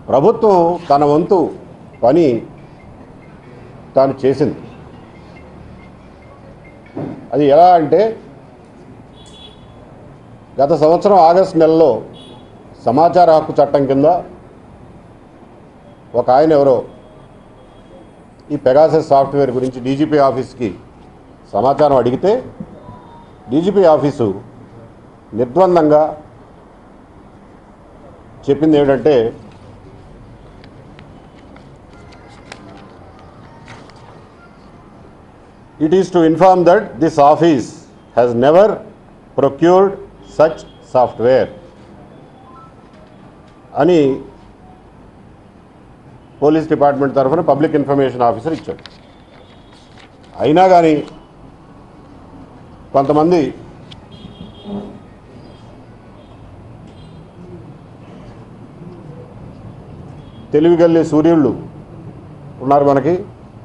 ప్రభుత్వం తన వంతు పని తాను చేసింది. అది ఎలా అంటే గత సంవత్సరం ఆగస్టు నెలలో సమాచార హక్కు చట్టం కింద ఒక ఆయన ఎవరో ఈ పెగాసస్ సాఫ్ట్వేర్ గురించి డీజీపీ ఆఫీస్కి సమాచారం అడిగితే డీజీపీ ఆఫీసు నిర్ద్వందంగా చెప్పింది ఏమిటంటే it is to inform that this office has never procured such software అని పోలీస్ డిపార్ట్మెంట్ తరఫున పబ్లిక్ ఇన్ఫర్మేషన్ ఆఫీసర్ ఇచ్చాడు. అయినా కానీ కొంతమంది తెలివిగల్లి సూర్యుళ్ళు ఉన్నారు మనకి.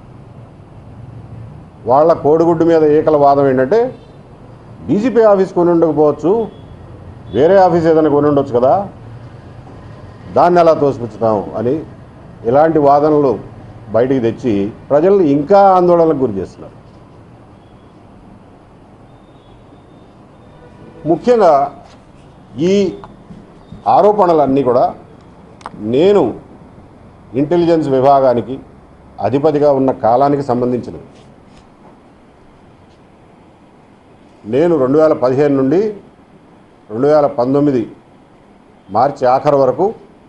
వాళ్ళ కోడిగుడ్డు మీద ఏకల వాదం ఏంటంటే డీజీపీ ఆఫీస్ కొని ఉండకపోవచ్చు, వేరే ఆఫీస్ ఏదైనా కొని ఉండొచ్చు కదా, దాన్ని ఎలా తోసిపుచ్చుతాం అని ఇలాంటి వాదనలు బయటికి తెచ్చి ప్రజల్ని ఇంకా ఆందోళనకు గురి చేస్తున్నారు. ముఖ్యంగా ఈ ఆరోపణలన్నీ కూడా నేను ఇంటెలిజెన్స్ విభాగానికి అధిపతిగా ఉన్న కాలానికి సంబంధించినవి. నేను 2015 నుండి 2019 మార్చి ఆఖరు వరకు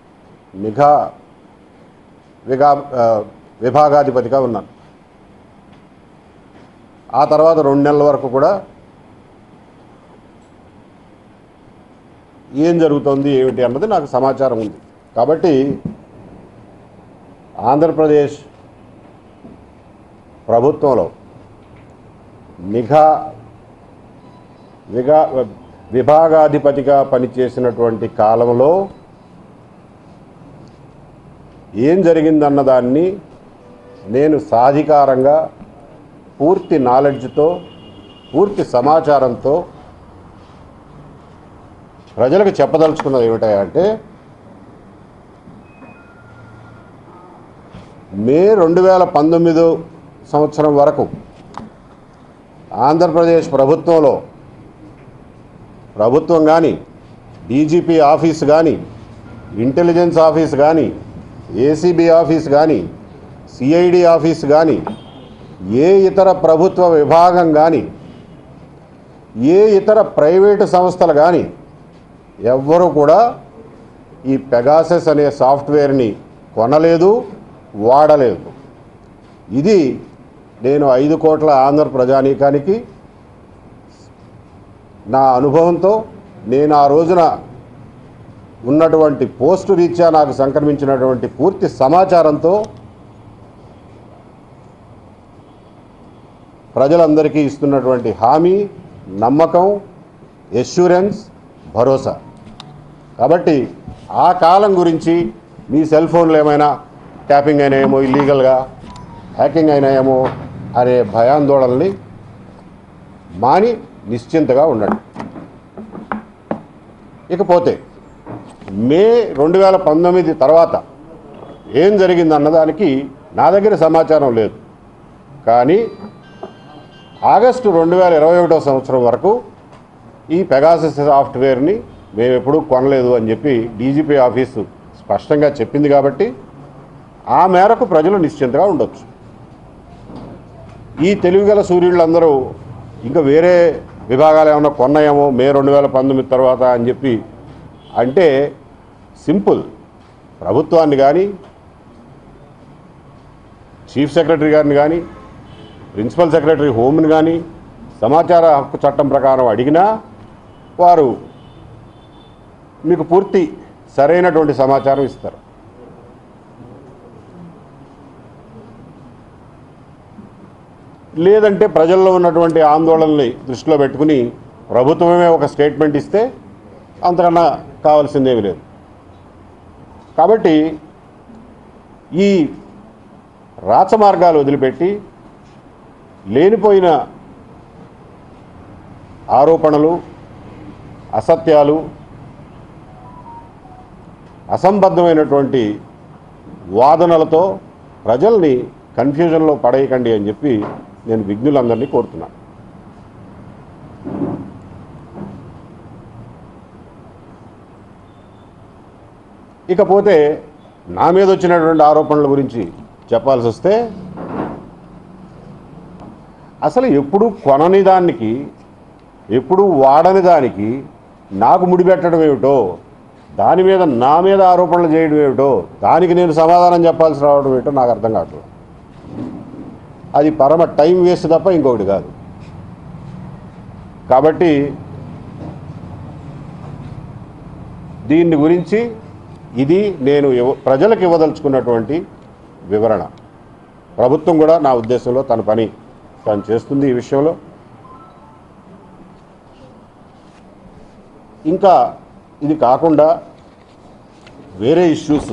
విభాగాధిపతిగా ఉన్నాను. ఆ తర్వాత 2 నెలల వరకు కూడా ఏం జరుగుతోంది ఏమిటి అన్నది నాకు సమాచారం ఉంది. కాబట్టి ఆంధ్రప్రదేశ్ ప్రభుత్వంలో విభాగాధిపతిగా పనిచేసినటువంటి కాలంలో ఏం జరిగిందన్నదాన్ని నేను సాధికారంగా పూర్తి నాలెడ్జ్తో పూర్తి సమాచారంతో ప్రజలకు చెప్పదలుచుకున్నది ఏమిటంటే మే 2019 సంవత్సరం వరకు ఆంధ్రప్రదేశ్ ప్రభుత్వం కానీ డీజీపీ ఆఫీస్ కానీ ఇంటెలిజెన్స్ ఆఫీస్ కానీ ఏసీబీ ఆఫీస్ కానీ సిఐడి ఆఫీస్ కానీ ఏ ఇతర ప్రభుత్వ విభాగం కానీ ఏ ఇతర ప్రైవేటు సంస్థలు కానీ ఎవ్వరూ కూడా ఈ పెగాసస్ అనే సాఫ్ట్వేర్ని కొనలేదు, వాడలేదు. ఇది నేను 5 కోట్ల ఆంధ్ర ప్రజానీకానికి నా అనుభవంతో నేను ఆ రోజున ఉన్నటువంటి పోస్టు రీత్యా నాకు సంక్రమించినటువంటి పూర్తి సమాచారంతో ప్రజలందరికీ ఇస్తున్నటువంటి హామీ, నమ్మకం, ఎష్యూరెన్స్, భరోసా. కాబట్టి ఆ కాలం గురించి మీ సెల్ ఫోన్లు ఏమైనా ట్యాపింగ్ అయినాయేమో, ఇల్లీగల్గా హ్యాకింగ్ అయినాయేమో అనే భయాందోళనని మాని నిశ్చింతగా ఉండండి. ఇకపోతే మే 2019 తర్వాత ఏం జరిగిందన్నదానికి నా దగ్గర సమాచారం లేదు. కానీ ఆగస్టు 2021 సంవత్సరం వరకు ఈ పెగాసస్ సాఫ్ట్వేర్ని మేము ఎప్పుడూ కొనలేదు అని చెప్పి డీజీపీ ఆఫీసు స్పష్టంగా చెప్పింది. కాబట్టి ఆ మేరకు ప్రజలు నిశ్చింతగా ఉండొచ్చు. ఈ తెలివిగల సూర్యులందరూ ఇంకా వేరే విభాగాలు ఏమైనా కొన్నాయేమో మే 2019 తర్వాత అని చెప్పి అంటే సింపుల్. ప్రభుత్వాన్ని కానీ, చీఫ్ సెక్రటరీ గారిని కానీ, ప్రిన్సిపల్ సెక్రటరీ హోమ్ని కానీ సమాచార హక్కు చట్టం ప్రకారం అడిగినా వారు మీకు పూర్తి సరైనటువంటి సమాచారం ఇస్తారు. లేదంటే ప్రజల్లో ఉన్నటువంటి ఆందోళనని దృష్టిలో పెట్టుకుని ప్రభుత్వమే ఒక స్టేట్మెంట్ ఇస్తే అంతకన్నా కావాల్సిందేమీ లేదు. కాబట్టి ఈ రాచమార్గాలు వదిలిపెట్టి లేనిపోయిన ఆరోపణలు, అసత్యాలు, అసంబద్ధమైనటువంటి వాదనలతో ప్రజల్ని కన్ఫ్యూజన్లో పడేయకండి అని చెప్పి నేను విజ్ఞులందరినీ కోరుతున్నాను. ఇకపోతే నా మీద వచ్చినటువంటి ఆరోపణల గురించి చెప్పాల్సి వస్తే, అసలు ఎప్పుడు కొనని దానికి, ఎప్పుడు వాడని దానికి నాకు ముడిపెట్టడం ఏమిటో, దాని మీద నా మీద ఆరోపణలు చేయడం ఏమిటో, దానికి నేను సమాధానం చెప్పాల్సి రావడం ఏమిటో నాకు అర్థం కావట్లేదు. అది పరమ టైం వేస్ట్ తప్ప ఇంకొకటి కాదు. కాబట్టి దీని గురించి ఇది నేను ప్రజలకు ఇవ్వదలుచుకున్నటువంటి వివరణ. ప్రభుత్వం కూడా నా ఉద్దేశంలో తన పని తాను చేస్తుంది ఈ విషయంలో. ఇంకా ఇది కాకుండా వేరే ఇష్యూస్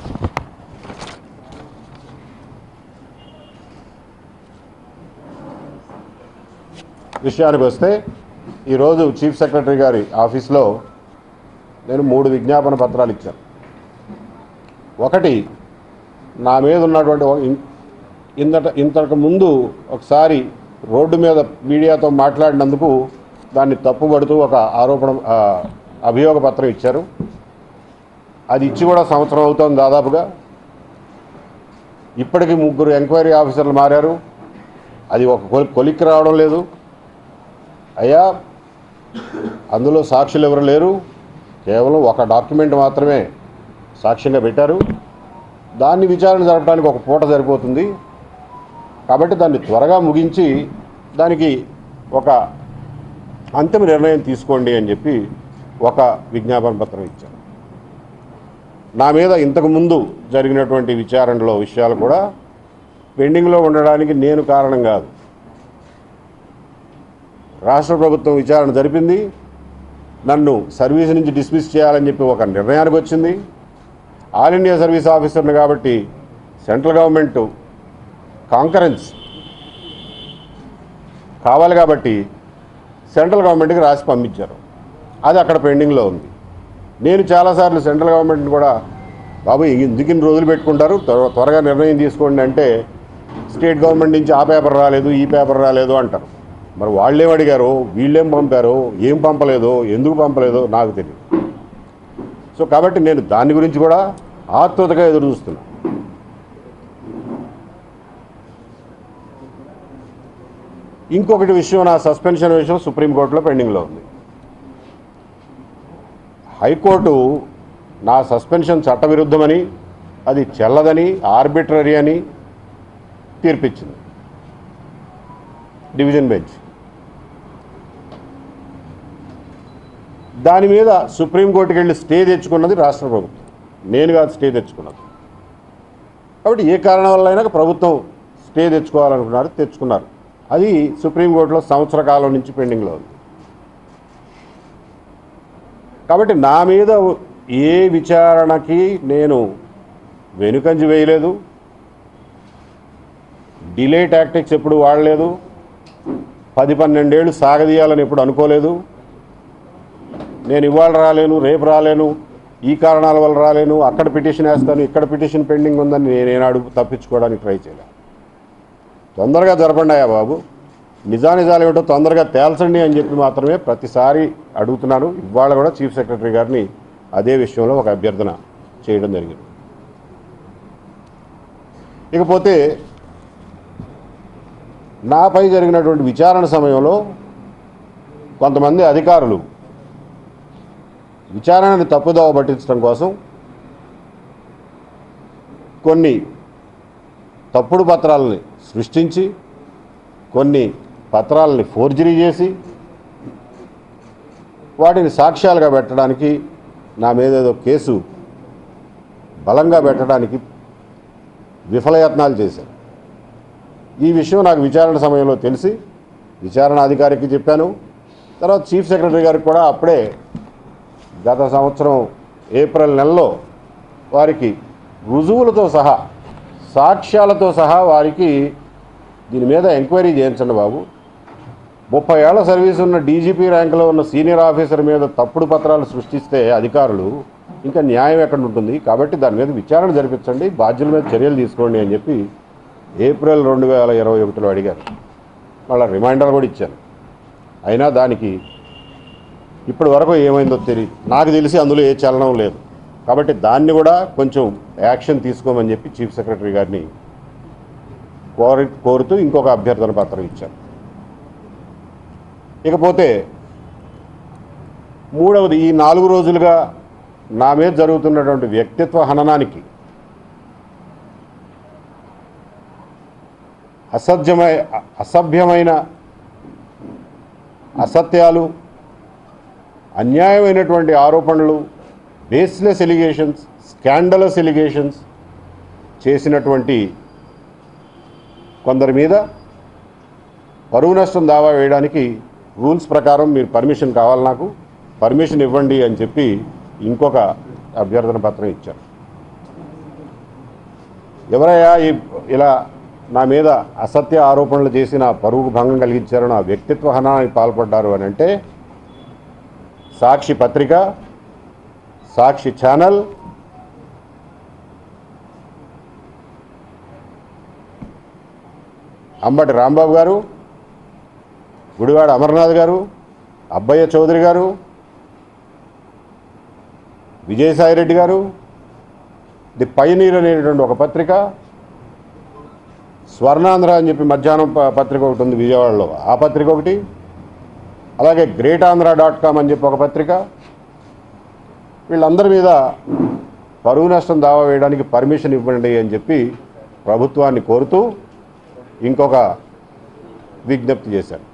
విషయానికి వస్తే, ఈరోజు చీఫ్ సెక్రటరీ గారి ఆఫీస్లో నేను 3 విజ్ఞాపన పత్రాలు ఇచ్చాను. ఒకటి, నా మీద ఉన్నటువంటి ఇంతకు ముందు ఒకసారి రోడ్డు మీద మీడియాతో మాట్లాడినందుకు దాన్ని తప్పుపడుతూ ఒక అభియోగ పత్రం ఇచ్చారు. అది ఇచ్చి కూడా సంవత్సరం అవుతోంది దాదాపుగా. ఇప్పటికీ 3 ఎంక్వైరీ ఆఫీసర్లు మారారు. అది ఒక కొలిక్కి రావడం లేదు. అయ్యా, అందులో సాక్షులు ఎవరు లేరు, కేవలం ఒక డాక్యుమెంట్ మాత్రమే సాక్ష్యంగా పెట్టారు. దాన్ని విచారణ జరపడానికి ఒక పూట సరిపోతుంది. కాబట్టి దాన్ని త్వరగా ముగించి దానికి ఒక అంతిమ నిర్ణయం తీసుకోండి అని చెప్పి ఒక విజ్ఞాపన పత్రం ఇచ్చారు. నా మీద ఇంతకుముందు జరిగినటువంటి విచారణలో విషయాలు కూడా పెండింగ్లో ఉండడానికి నేను కారణం కాదు. రాష్ట్ర ప్రభుత్వం విచారణ జరిపింది, నన్ను సర్వీస్ నుంచి డిస్మిస్ చేయాలని చెప్పి ఒక నిర్ణయానికి వచ్చింది. ఆల్ ఇండియా సర్వీస్ ఆఫీసర్ని కాబట్టి సెంట్రల్ గవర్నమెంట్ కాంకరెన్స్ కావాలి కాబట్టి సెంట్రల్ గవర్నమెంట్కి రాసి పంపించారు. అది అక్కడ పెండింగ్లో ఉంది. నేను చాలాసార్లు సెంట్రల్ గవర్నమెంట్ని కూడా, బాబు ఎందుకు ఇన్ని రోజులు పెట్టుకుంటారు, త్వరగా నిర్ణయం తీసుకోండి అంటే, స్టేట్ గవర్నమెంట్ నుంచి ఆ పేపర్ రాలేదు, ఈ పేపర్ రాలేదు అంటారు. మరి వాళ్ళేం అడిగారో, వీళ్ళేం పంపారో, ఏం పంపలేదో, ఎందుకు పంపలేదో నాకు తెలియదు. సో కాబట్టి నేను దాని గురించి కూడా ఆతృతగా ఎదురు చూస్తున్నా. ఇంకొకటి విషయం, నా సస్పెన్షన్ విషయం సుప్రీంకోర్టులో పెండింగ్లో ఉంది. హైకోర్టు నా సస్పెన్షన్ చట్టవిరుద్ధమని, అది చెల్లదని, ఆర్బిట్రరీ అని తీర్పిచ్చింది డివిజన్ బెంచ్. దాని మీద సుప్రీంకోర్టుకి వెళ్ళి స్టే తెచ్చుకున్నది రాష్ట్ర ప్రభుత్వం, నేను కాదు స్టే తెచ్చుకున్నది. కాబట్టి ఏ కారణం వల్ల అయినా ప్రభుత్వం స్టే తెచ్చుకోవాలనుకున్నారు, తెచ్చుకున్నారు. అది సుప్రీంకోర్టులో సంవత్సర కాలం నుంచి పెండింగ్లో ఉంది. కాబట్టి నా మీద ఏ విచారణకి నేను వెనుకంజ వేయలేదు, డిలే టాక్టిక్స్ ఎప్పుడు వాడలేదు, 10-12 ఏళ్ళు సాగదీయాలని ఎప్పుడు అనుకోలేదు. నేను ఇవాళ రాలేను, రేపు రాలేను, ఈ కారణాల వల్ల రాలేను, అక్కడ పిటిషన్ వేస్తాను, ఇక్కడ పిటిషన్ పెండింగ్ ఉందని నేనేనాడు తప్పించుకోవడానికి ట్రై చేయలే. తొందరగా జరపండియా బాబు, నిజానిజాలు ఏమిటో తొందరగా తేల్చండి అని చెప్పి మాత్రమే ప్రతిసారి అడుగుతున్నాను. ఇవాళ కూడా చీఫ్ సెక్రటరీ గారిని అదే విషయంలో ఒక అభ్యర్థన చేయడం జరిగింది. ఇకపోతే నాపై జరిగినటువంటి విచారణ సమయంలో కొంతమంది అధికారులు విచారణని తప్పుదోవ పట్టించడం కోసం కొన్ని తప్పుడు పత్రాలని సృష్టించి, కొన్ని పత్రాలని ఫోర్జరీ చేసి, వాటిని సాక్ష్యాలుగా పెట్టడానికి, నా మీద ఏదో కేసు బలంగా పెట్టడానికి విఫలయత్నాలు చేశారు. ఈ విషయం నాకు విచారణ సమయంలో తెలిసి విచారణ అధికారికి చెప్పాను. తర్వాత చీఫ్ సెక్రటరీ గారికి కూడా అప్పుడే గత సంవత్సరం ఏప్రిల్ నెలలో వారికి రుజువులతో సహా, సాక్ష్యాలతో సహా వారికి దీని మీద ఎంక్వైరీ చేయించండి బాబు, 30 ఏళ్ల సర్వీస్ ఉన్న డీజీపీ ర్యాంకులో ఉన్న సీనియర్ ఆఫీసర్ మీద తప్పుడు పత్రాలు సృష్టిస్తే అధికారులు ఇంకా న్యాయం ఎక్కడ ఉంటుంది? కాబట్టి దాని మీద విచారణ జరిపించండి, బాధ్యుల మీద చర్యలు తీసుకోండి అని చెప్పి ఏప్రిల్ 2021లో అడిగారు. మళ్ళీ రిమైండర్ కూడా ఇచ్చాను. అయినా దానికి ఇప్పటి వరకు ఏమైందో తెలియదు. నాకు తెలిసి అందులో ఏ చలనం లేదు. కాబట్టి దాన్ని కూడా కొంచెం యాక్షన్ తీసుకోమని చెప్పి చీఫ్ సెక్రటరీ గారిని కోరుతూ ఇంకొక అభ్యర్థన పత్రం ఇచ్చాను. ఇకపోతే మూడవది, ఈ 4 రోజులుగా నా మీద జరుగుతున్నటువంటి వ్యక్తిత్వ హననానికి అసభ్యమైన అసత్యాలు, అన్యాయమైనటువంటి ఆరోపణలు, బేస్లెస్ ఎలిగేషన్స్, స్కాండలస్ ఎలిగేషన్స్ చేసినటువంటి కొందరి మీద పరువు నష్టం దావా వేయడానికి రూల్స్ ప్రకారం మీరు పర్మిషన్ కావాలి, నాకు పర్మిషన్ ఇవ్వండి అని చెప్పి ఇంకొక అభ్యర్థన పత్రం ఇచ్చారు. ఎవరయ్యా ఇలా నా మీద అసత్య ఆరోపణలు చేసి నా పరువుకు భంగం కలిగించారు, నా వ్యక్తిత్వ హననానికి పాల్పడ్డారు అని అంటే సాక్షి పత్రిక, సాక్షి ఛానల్, అంబటి రాంబాబు గారు, గుడివాడ అమర్నాథ్ గారు, అబ్బయ్య చౌదరి గారు, విజయసాయిరెడ్డి గారు, ది పయనీర్ అనేటువంటి ఒక పత్రిక, స్వర్ణాంధ్ర అని చెప్పి మధ్యాహ్నం పత్రిక ఒకటి ఉంది విజయవాడలో, ఆ పత్రిక ఒకటి, అలాగే greatanధ్ర.com అని చెప్పి ఒక పత్రిక, వీళ్ళందరి మీద పరువు నష్టం దావా వేయడానికి పర్మిషన్ ఇవ్వండి అని చెప్పి ప్రభుత్వాన్ని కోరుతూ ఇంకొక విజ్ఞప్తి చేశారు.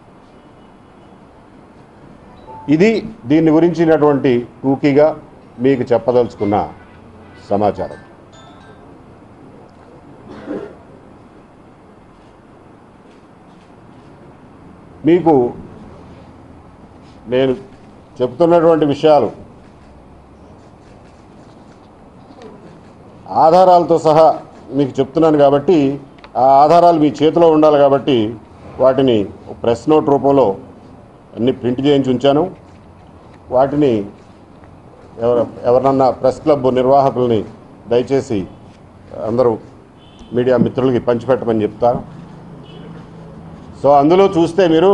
ఇది దీని గురించినటువంటి టూకీగా మీకు చెప్పదలుచుకున్న సమాచారం. మీకు నేను చెప్తున్నటువంటి విషయాలు ఆధారాలతో సహా మీకు చెప్తున్నాను కాబట్టి ఆ ఆధారాలు మీ చేతిలో ఉండాలి కాబట్టి వాటిని ప్రెస్ నోట్ రూపంలో అన్ని ప్రింట్ చేయించి ఉంచాను. వాటిని ఎవరన్నా ప్రెస్ క్లబ్ నిర్వాహకుల్ని దయచేసి అందరూ మీడియా మిత్రులకి పంచిపెట్టమని చెప్తాను. సో అందులో చూస్తే మీరు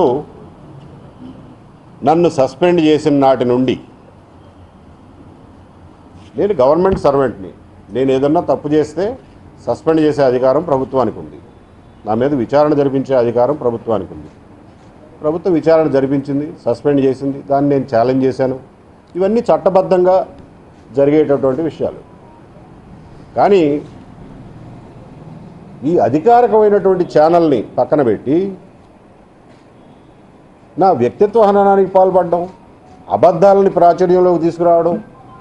నన్ను సస్పెండ్ చేసిన నాటి నుండి నేను గవర్నమెంట్ సర్వెంట్ని, నేను ఏదన్నా తప్పు చేస్తే సస్పెండ్ చేసే అధికారం ప్రభుత్వానికి ఉంది, నా మీద విచారణ జరిపించే అధికారం ప్రభుత్వానికి ఉంది. ప్రభుత్వం విచారణ జరిపించింది, సస్పెండ్ చేసింది, దాన్ని నేను ఛాలెంజ్ చేశాను. ఇవన్నీ చట్టబద్ధంగా జరిగేటటువంటి విషయాలు. కానీ ఈ అధికారికమైనటువంటి ఛానల్ని పక్కన పెట్టి నా వ్యక్తిత్వ హననానికి పాల్పడడం, అబద్ధాలని ప్రాచుర్యంలోకి తీసుకురావడం,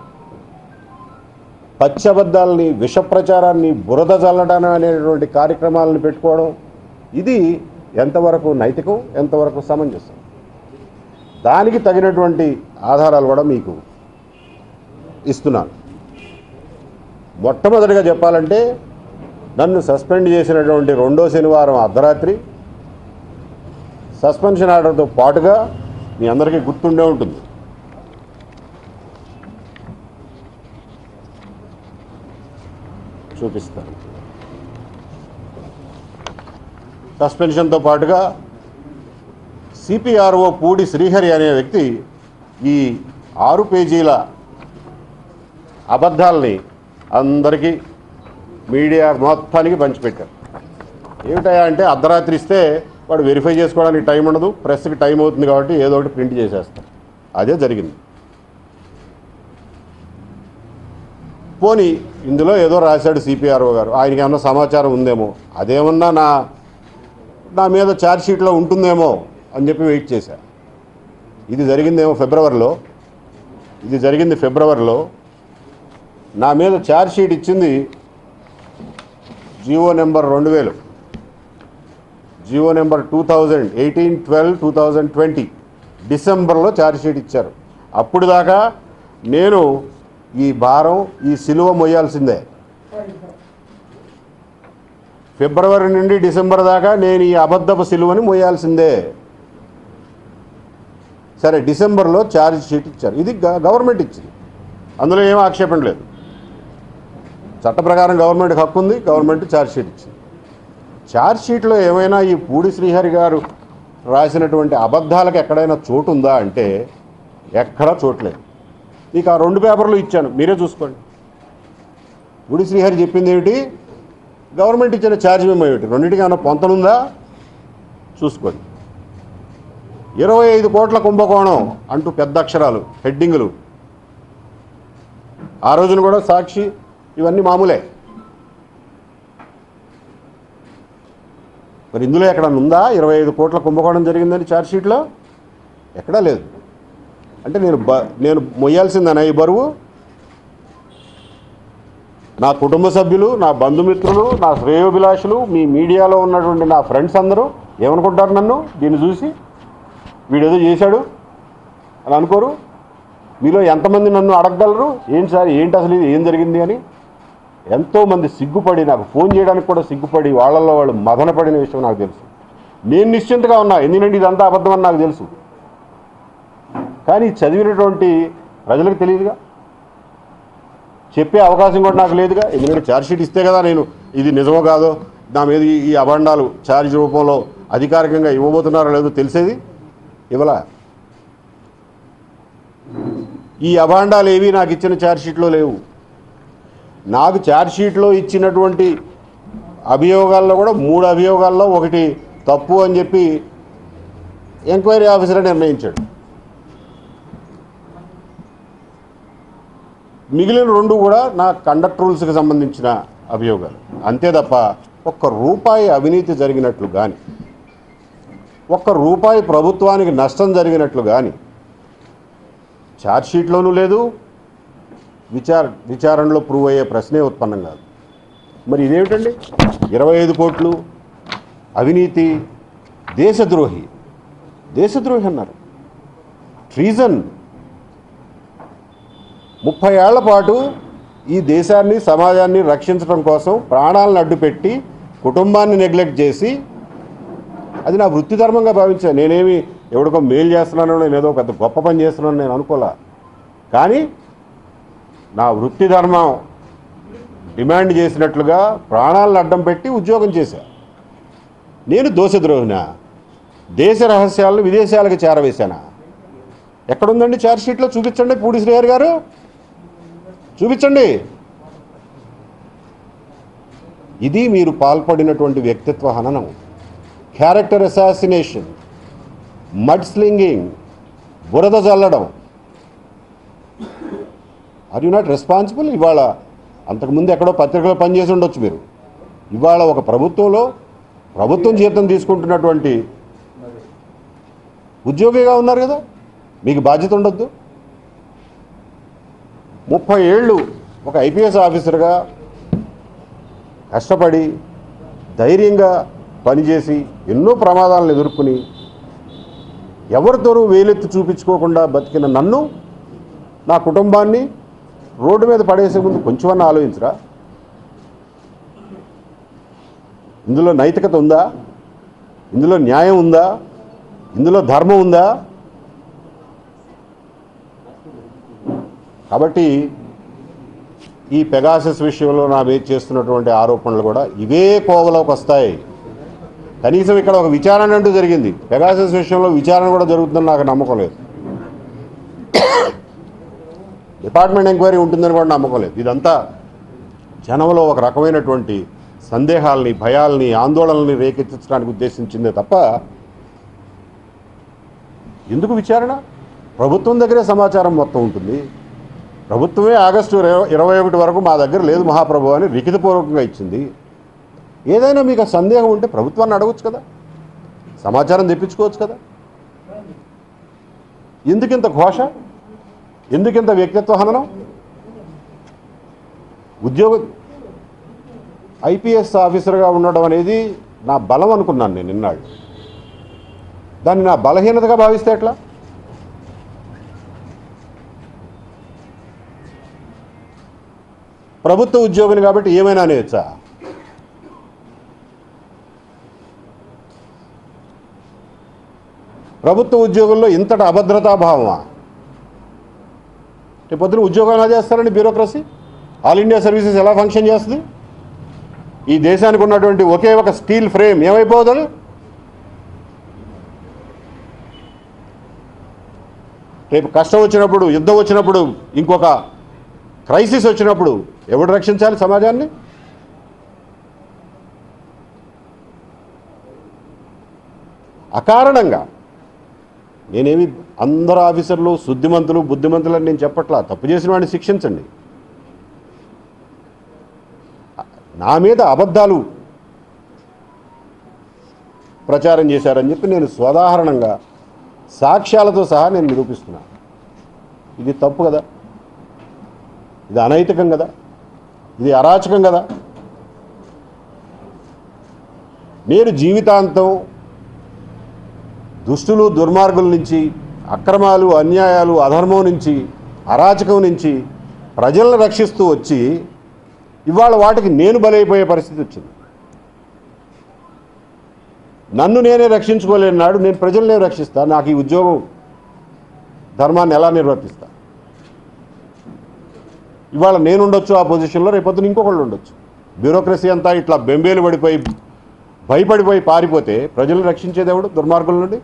పచ్చి అబద్ధాలని, విష ప్రచారాన్ని, బురద చల్లడం అనేటువంటి కార్యక్రమాలను పెట్టుకోవడం, ఇది ఎంతవరకు నైతికం, ఎంతవరకు సమంజసం? దానికి తగినటువంటి ఆధారాలు కూడా మీకు ఇస్తున్నాను. మొట్టమొదటిగా చెప్పాలంటే నన్ను సస్పెండ్ చేసినటువంటి 2వ శనివారం అర్ధరాత్రి సస్పెన్షన్ ఆర్డర్తో పాటుగా మీ అందరికీ గుర్తుండే ఉంటుంది, చూపిస్తాను. సస్పెన్షన్తో పాటుగా సిపిఆర్ఓ పూడి శ్రీహరి అనే వ్యక్తి ఈ 6 పేజీల అబద్ధాలని అందరికీ మీడియా మొత్తానికి పంచిపెట్టారు. ఏమిటయా అంటే అర్ధరాత్రి ఇస్తే వాడు వెరిఫై చేసుకోవడానికి టైం ఉండదు, ప్రెస్కి టైం అవుతుంది కాబట్టి ఏదో ఒకటి ప్రింట్ చేసేస్తారు. అదే జరిగింది. పోనీ ఇందులో ఏదో రాశాడు సిపిఆర్ఓ గారు, ఆయనకి ఏమన్నా సమాచారం ఉందేమో, అదేమన్నా నా మీద ఛార్జ్షీట్లో ఉంటుందేమో అని చెప్పి వెయిట్ చేశారు. ఇది జరిగిందేమో ఫిబ్రవరిలో. నా మీద ఛార్జ్షీట్ ఇచ్చింది జీవో నెంబర్ 2000, జీవో నెంబర్ 2018-12-2020 డిసెంబర్లో ఛార్జ్షీట్ ఇచ్చారు. అప్పుడు దాకా నేను ఈ భారం, ఈ సిలువ మొయ్యాల్సిందే. ఫిబ్రవరి నుండి డిసెంబర్ దాకా నేను ఈ అబద్ధపు సిలువని మొయ్యాల్సిందే. సరే, డిసెంబర్లో ఛార్జ్ షీట్ ఇచ్చారు. ఇది గవర్నమెంట్ ఇచ్చింది. అందులో ఏం ఆక్షేపణ లేదు. చట్ట ప్రకారం గవర్నమెంట్కి హక్కు ఉంది, గవర్నమెంట్ ఛార్జ్షీట్ ఇచ్చింది. ఛార్జ్షీట్లో ఏమైనా ఈ పూడి శ్రీహరి గారు రాసినటువంటి అబద్ధాలకు ఎక్కడైనా చోటు ఉందా అంటే ఎక్కడా చోట్లేదు. మీకు ఆ 2 పేపర్లు ఇచ్చాను, మీరే చూసుకోండి. పూడి శ్రీహరి చెప్పింది ఏమిటి, గవర్నమెంట్ ఇచ్చిన ఛార్జ్ మేము ఏమిటి, రెండింటికి ఏమైనా పొంతనుందా చూసుకోండి. 25 కోట్ల కుంభకోణం అంటూ పెద్ద అక్షరాలు, హెడ్డింగులు. ఆ రోజున కూడా సాక్షి ఇవన్నీ మామూలే. మరి ఇందులో ఎక్కడన్నా ఉందా 25 కోట్ల కుంభకోణం జరిగిందని ఛార్జ్షీట్లో? ఎక్కడా లేదు. అంటే నేను మొయ్యాల్సిందనా ఈ బరువు? నా కుటుంబ సభ్యులు, నా బంధుమిత్రులు, నా శ్రేయోభిలాషులు, మీ మీడియాలో ఉన్నటువంటి నా ఫ్రెండ్స్ అందరూ ఏమనుకుంటారు నన్ను దీన్ని చూసి? వీడేదో చేశాడు అని అనుకోరు? మీలో ఎంతమంది నన్ను అడగగలరు ఏంటి సార్, ఏంటి అసలు ఇది ఏం జరిగింది అని? ఎంతోమంది సిగ్గుపడి, నాకు ఫోన్ చేయడానికి కూడా సిగ్గుపడి, వాళ్ళల్లో వాళ్ళు మదనపడిన విషయం నాకు తెలుసు. నేను నిశ్చింతగా ఉన్నా, ఎందుకంటే ఇదంతా అబద్ధం అని నాకు తెలుసు. కానీ చదివినటువంటి ప్రజలకు తెలియదుగా, చెప్పే అవకాశం కూడా నాకు లేదుగా. ఎందుకంటే ఛార్జ్షీట్ ఇస్తే కదా నేను ఇది నిజమో కాదో, నా మీద ఈ అభాండాలు ఛార్జ్ రూపంలో అధికారికంగా ఇవ్వబోతున్నారో లేదో తెలిసేది. ఇవ్వలా. ఈ అభాండాలు ఏవి నాకు ఇచ్చిన ఛార్జ్షీట్లో లేవు. నాకు ఛార్జ్షీట్లో ఇచ్చినటువంటి అభియోగాల్లో కూడా 3 అభియోగాల్లో ఒకటి తప్పు అని చెప్పి ఎంక్వైరీ ఆఫీసర్ నిర్ణయించాడు. మిగిలిన 2 కూడా నా కండక్ట్ రూల్స్కి సంబంధించిన అభియోగాలు. అంతే తప్ప ₹1 అవినీతి జరిగినట్లు కానీ, ₹1 ప్రభుత్వానికి నష్టం జరిగినట్లు కానీ ఛార్జ్షీట్లోనూ లేదు, విచారణలో ప్రూవ్ అయ్యే ప్రశ్నే ఉత్పన్నం కాదు. మరి ఇదేమిటండి? 25 కోట్లు అవినీతి, దేశద్రోహి అన్నారు. ట్రీజన్. 30 ఏళ్ల పాటు ఈ దేశాన్ని, సమాజాన్ని రక్షించడం కోసం ప్రాణాలను అడ్డుపెట్టి కుటుంబాన్ని నెగ్లెక్ట్ చేసి, అది నా వృత్తి ధర్మంగా భావించాను. నేనేమి ఎవడికో మేలు చేస్తున్నానో, నేను ఏదో పెద్ద గొప్ప పని చేస్తున్నాను నేను అనుకోలే. కానీ నా వృత్తి ధర్మం డిమాండ్ చేసినట్లుగా ప్రాణాలను అడ్డం పెట్టి ఉద్యోగం చేశా. నేను దోషద్రోహినా? దేశ రహస్యాలను విదేశాలకు చేరవేశానా? ఎక్కడుందండి ఛార్జ్షీట్లో? చూపించండి పూడి శ్రీహరి గారు, చూపించండి. ఇది మీరు పాల్పడినటువంటి వ్యక్తిత్వ హననం, క్యారెక్టర్ అసాసినేషన్, మడ్ స్లింగింగ్, బురద చల్లడం. Are you not responsible? ఇవాళ అంతకుముందు ఎక్కడో పత్రికలో పనిచేసి ఉండొచ్చు మీరు. ఇవాళ ఒక ప్రభుత్వంలో ప్రభుత్వం జీతం తీసుకుంటున్నటువంటి ఉద్యోగిగా ఉన్నారు కదా, మీకు బాధ్యత ఉండొద్దు? 30 ఏళ్ళు ఒక ఐపీఎస్ ఆఫీసర్గా కష్టపడి ధైర్యంగా పనిచేసి ఎన్నో ప్రమాదాలను ఎదుర్కొని ఎవరితోనూ వేలెత్తి చూపించుకోకుండా బతికిన నన్ను, నా కుటుంబాన్ని రోడ్డు మీద పడేసే ముందు కొంచెమన్నా ఆలోచించరా? ఇందులో నైతికత ఉందా? ఇందులో న్యాయం ఉందా? ఇందులో ధర్మం ఉందా? కాబట్టి ఈ పెగాసస్ విషయంలో నా మీద చేస్తున్నటువంటి ఆరోపణలు కూడా ఇవే కోవలోకి వస్తాయి. కనీసం ఇక్కడ ఒక విచారణ అంటూ జరిగింది. పెగాసస్ విషయంలో విచారణ కూడా జరుగుతుందని నాకు నమ్మకం లేదు. డిపార్ట్మెంట్ ఎంక్వైరీ ఉంటుందని కూడా నమ్మకం లేదు. ఇదంతా జనంలో ఒక రకమైనటువంటి సందేహాలని, భయాల్ని, ఆందోళనల్ని రేకెత్తించడానికి ఉద్దేశించిందే తప్ప ఎందుకు విచారణ? ప్రభుత్వం దగ్గరే సమాచారం మొత్తం ఉంటుంది. ప్రభుత్వమే ఆగస్టు 21 వరకు మా దగ్గర లేదు మహాప్రభు అని లిఖితపూర్వకంగా ఇచ్చింది. ఏదైనా మీకు సందేహం ఉంటే ప్రభుత్వాన్ని అడగచ్చు కదా, సమాచారం తెప్పించుకోవచ్చు కదా. ఎందుకింత ఘోష? ఎందుకింత వ్యక్తిత్వ హననం? ఐపీఎస్ ఆఫీసర్గా ఉండడం అనేది నా బలం అనుకున్నాను నేను ఇన్నాళ్ళు. దాన్ని నా బలహీనతగా భావిస్తే ఎట్లా? ప్రభుత్వ ఉద్యోగిని కాబట్టి ఏమైనా అనేయచ్చా? ప్రభుత్వ ఉద్యోగుల్లో ఇంతటి అభద్రతాభావమా? రేపు పొద్దున ఉద్యోగం ఎలా చేస్తారండి బ్యూరోక్రసీ? ఆల్ ఇండియా సర్వీసెస్ ఎలా ఫంక్షన్ చేస్తుంది? ఈ దేశానికి ఉన్నటువంటి ఒకే ఒక స్టీల్ ఫ్రేమ్ ఏమైపోతుంది? రేపు కష్టం వచ్చినప్పుడు, యుద్ధం వచ్చినప్పుడు, ఇంకొక క్రైసిస్ వచ్చినప్పుడు ఎవడు రక్షించాలి సమాజాన్ని? అకారణంగా నేనేమి అందరు ఆఫీసర్లు శుద్ధిమంతులు బుద్ధిమంతులు అని నేను చెప్పట్లా. తప్పు చేసిన వాడిని శిక్షించండి. నా మీద అబద్ధాలు ప్రచారం చేశారని చెప్పి నేను స్వదాహరణంగా సాక్ష్యాలతో సహా నేను నిరూపిస్తున్నాను. ఇది తప్పు కదా, ఇది అనైతికం కదా, ఇది అరాచకం కదా. నేను జీవితాంతం దుష్టులు దుర్మార్గుల నుంచి, అక్రమాలు అన్యాయాలు అధర్మం నుంచి, అరాచకం నుంచి ప్రజలను రక్షిస్తూ వచ్చి ఇవాళ వాటికి నేను బలైపోయే పరిస్థితి వచ్చింది. నన్ను నేనే రక్షించుకోలేని నాడు నేను ప్రజలనే రక్షిస్తా. నాకు ఈ ఉద్యోగం ధర్మాన్ని ఎలా నిర్వర్తిస్తా? ఇవాళ నేను ఉండొచ్చు ఆ పొజిషన్లో, రేపొద్దున ఇంకొకళ్ళు ఉండొచ్చు. బ్యూరోక్రసీ అంతా ఇట్లా బెంబేలు పడిపోయి భయపడిపోయి పారిపోతే ప్రజలను రక్షించేది ఎవడు దుర్మార్గుల నుండి?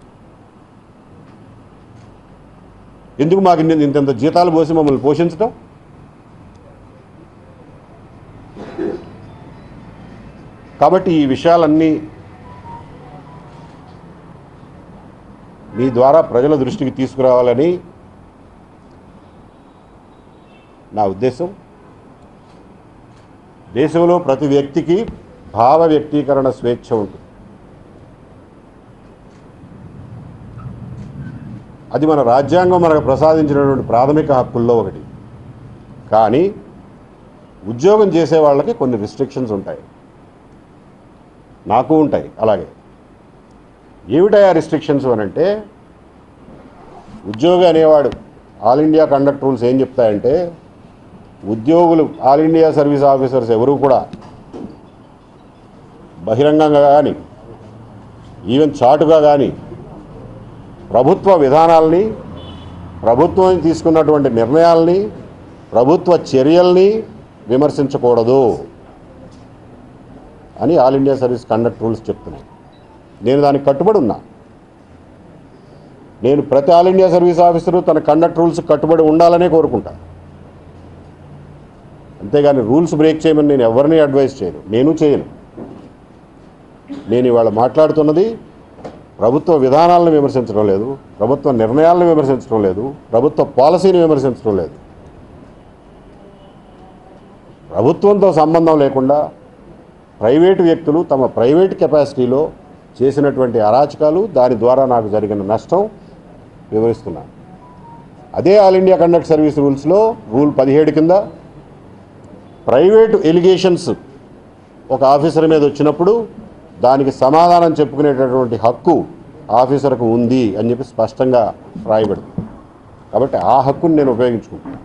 ఎందుకు మాకు ఇంత జీతాలు పోసి మమ్మల్ని పోషించడం? కాబట్టి ఈ విషయాలన్నీ మీ ద్వారా ప్రజల దృష్టికి తీసుకురావాలని నా ఉద్దేశం. దేశంలో ప్రతి వ్యక్తికి భావ వ్యక్తీకరణ స్వేచ్ఛ ఉంటుంది. అది మన రాజ్యాంగం మనకు ప్రసాదించినటువంటి ప్రాథమిక హక్కుల్లో ఒకటి. కానీ ఉద్యోగం చేసే వాళ్ళకి కొన్ని రిస్ట్రిక్షన్స్ ఉంటాయి, నాకు ఉంటాయి. అలాగే ఏమిటాయా రిస్ట్రిక్షన్స్ అని అంటే, ఉద్యోగి అనేవాడు ఆల్ ఇండియా కండక్ట్ రూల్స్ ఏం చెప్తాయంటే, ఉద్యోగులు ఆల్ ఇండియా సర్వీస్ ఆఫీసర్స్ ఎవరు కూడా బహిరంగంగా కానీ ఈవెన్ చాటుగా కానీ ప్రభుత్వ విధానాలని, ప్రభుత్వం తీసుకున్నటువంటి నిర్ణయాల్ని, ప్రభుత్వ చర్యల్ని విమర్శించకూడదు అని all India service conduct rules చెప్తున్నాయి. నేను దానికి కట్టుబడి ఉన్నా. నేను ప్రతి ఆల్ ఇండియా సర్వీస్ ఆఫీసరు తన కండక్ట్ రూల్స్ కట్టుబడి ఉండాలనే కోరుకుంటా. అంతేగాని రూల్స్ బ్రేక్ చేయమని నేను ఎవరిని అడ్వైస్ చేయను, నేను చేయను. నేను ఇవాళ మాట్లాడుతున్నది ప్రభుత్వ విధానాలను విమర్శించడం లేదు, ప్రభుత్వ నిర్ణయాలను విమర్శించడం లేదు, ప్రభుత్వ పాలసీని విమర్శించడం లేదు. ప్రభుత్వంతో సంబంధం లేకుండా ప్రైవేటు వ్యక్తులు తమ ప్రైవేట్ కెపాసిటీలో చేసినటువంటి అరాచకాలు, దాని ద్వారా నాకు జరిగిన నష్టం వివరిస్తున్నాను. అదే ఆల్ ఇండియా కండక్ట్ సర్వీస్ రూల్స్లో రూల్ 17 కింద ప్రైవేటు ఎలిగేషన్స్ ఒక ఆఫీసర్ మీద వచ్చినప్పుడు దానికి సమాధానం చెప్పుకునేటటువంటి హక్కు ఆఫీసర్కు ఉంది అని చెప్పి స్పష్టంగా రాయబడింది. కాబట్టి ఆ హక్కుని నేను ఉపయోగించుకుంటాను.